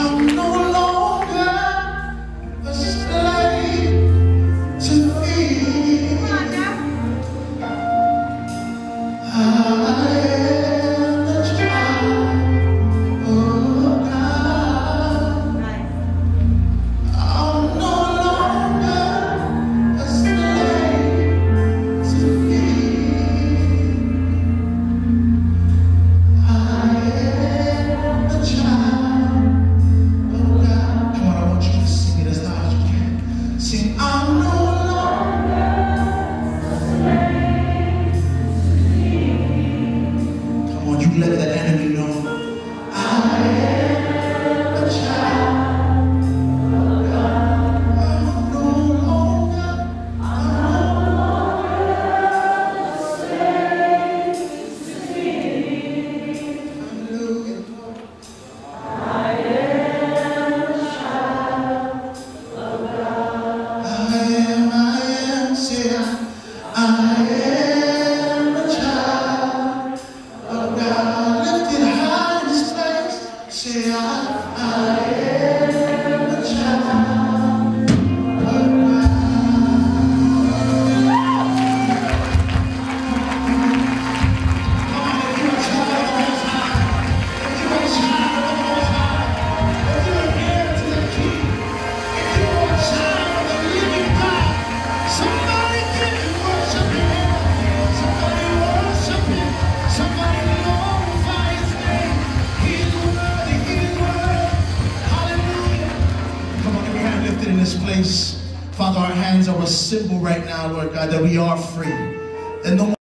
I'm no longer a slave to fear. I am a child of God. I'm no longer a slave to fear. I am a child of God. Come on, I want you to sing it as loud as you can. Sing, I'm no longer a slave to fear. Come on, you let that enemy know. I am a child of God. I'm no longer a slave to fear. Hallelujah. Say I am a child of God. Lifted high in this place. Say I am a child of God. Come on, if you're a child of the Most High, if you're a child of the Most High, if you're an heir to the King, if you're a child of the living God, somebody give him worship him. Somebody worship him. Somebody glorify his name. He is worthy. He is worthy. Hallelujah. Come on, every hand lifted in this place. Father, our hands are a symbol right now, Lord God, that we are free. That no